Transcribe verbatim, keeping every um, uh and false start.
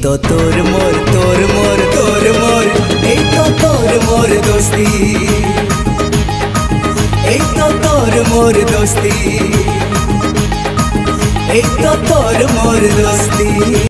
तो तोर मोर तोर मोर तोर मोर এই তো তোর মোর দোস্তি এই তো তোর মোর দোস্তি এই তো তোর মোর দোস্তি।